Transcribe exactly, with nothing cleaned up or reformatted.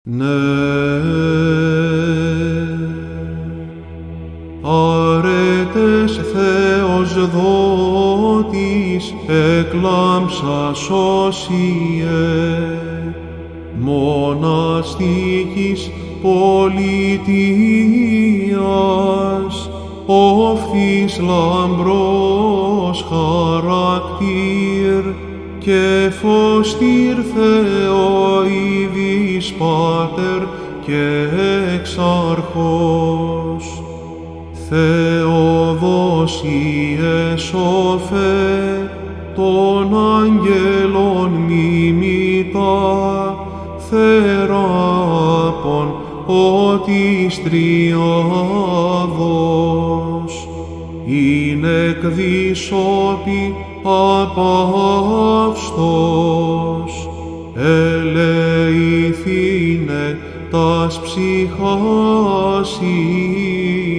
Ναι, αρέτες Θεός δότης, εκλάμψας όσιε, μοναστικής πολιτείας, όφθης λαμπρός χαρακτήρ, και φωστήρ Θεοειδής Πάτερ και εξάρχος. Θεοδόσιε σώφε των αγγέλων μιμητά, θεράπων ότις τριάδος, ειν εκδίσωπη απαύστος, ελεηθήνε τας ψυχάς